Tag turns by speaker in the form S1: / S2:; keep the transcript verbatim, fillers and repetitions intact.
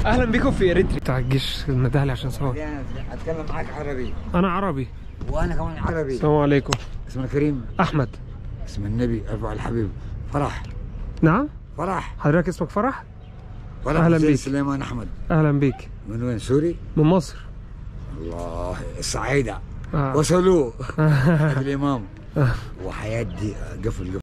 S1: اهلا بكم في اريتري بتاع الجيش المداهلي عشان صور.
S2: اتكلم معاك عربي.
S1: انا عربي
S2: وانا كمان عربي.
S1: السلام عليكم.
S2: اسمك كريم؟
S1: احمد.
S2: اسم النبي ارفع الحبيب. فرح.
S1: نعم
S2: فرح.
S1: حضرتك اسمك فرح؟
S2: فرح.
S1: اهلا بيك.
S2: سليمان احمد.
S1: اهلا بيك.
S2: من وين؟ سوري؟
S1: من مصر.
S2: الله السعيدة.
S1: آه.
S2: وصلوا. الامام. وحياتي قفل قفل.